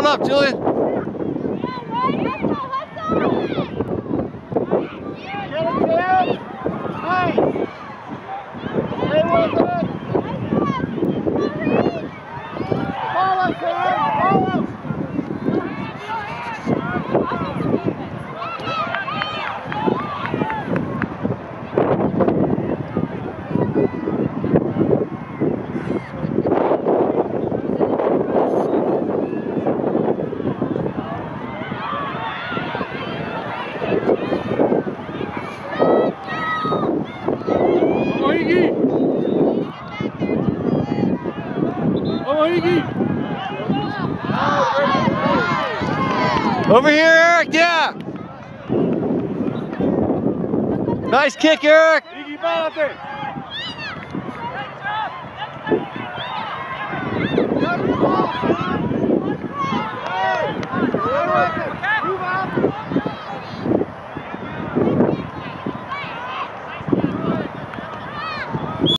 on up, Julian. Over here, Eric, yeah! Nice kick, Eric! Iggy, párate! Good